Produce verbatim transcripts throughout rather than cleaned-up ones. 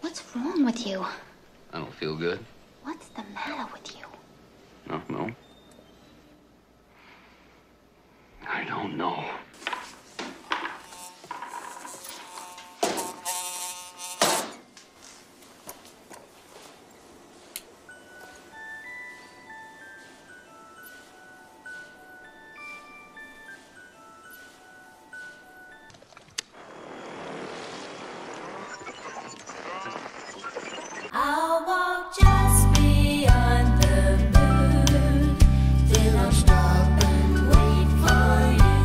What's wrong with you? I don't feel good. What's the matter with you? I don't know. I don't know. I'll walk just beyond the moon till I'll stop and wait for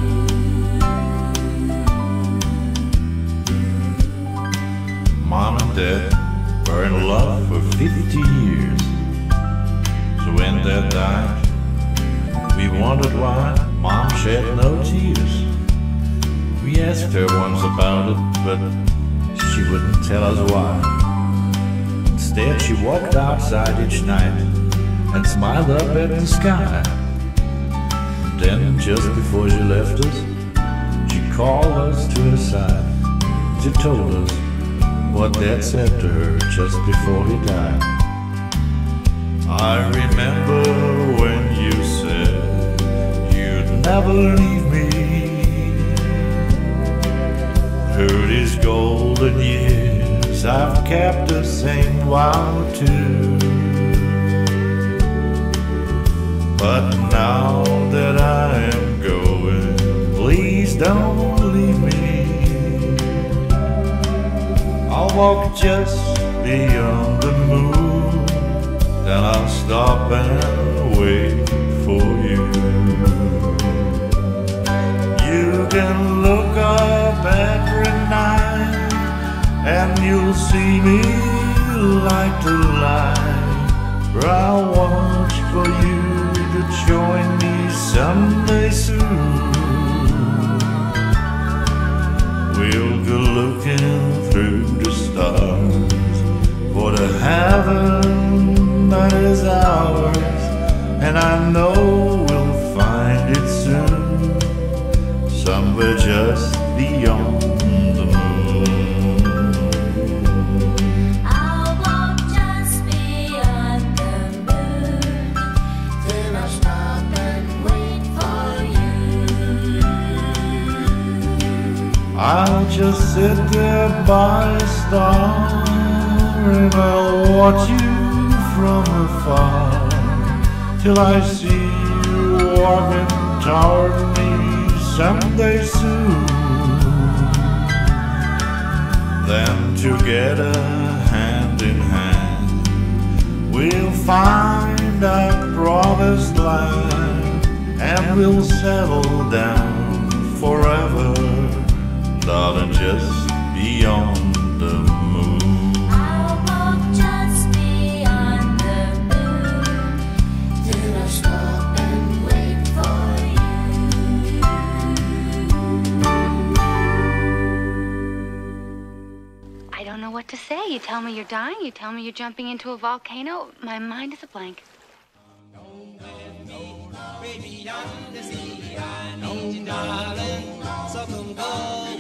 you. Mom and Dad were in love for fifty years. So when Dad died, we wondered why Mom shed no tears. We asked her once about it, but she wouldn't tell us why. Instead, she walked outside each night and smiled up at the sky. Then, just before she left us, she called us to her side. She told us what Dad said to her just before he died. I remember when you said you'd never leave me. Through these golden years, I've kept the same vow too. But now that I am going, please don't leave me. I'll walk just beyond the moon, then I'll stop and wait for you. You can look up every night and you'll see me light to light. But I'll watch for you to join me someday soon. We'll go looking through the stars for the heaven that is ours, and I know we'll find it soon, somewhere just beyond the moon. I'll walk just beyond the moon till I stop and wait for you. I'll just sit there by a star and I'll watch you from afar till I see you walking toward me someday soon. Then together, hand in hand, we'll find our promised land, and we'll settle down forever, darling, just beyond the moon. I'll walk just beyond the moon till I stop and wait for you. I don't know what to say. You tell me you're dying. You tell me you're jumping into a volcano. My mind is a blank. Way beyond the sea, I need you, darling. So come go.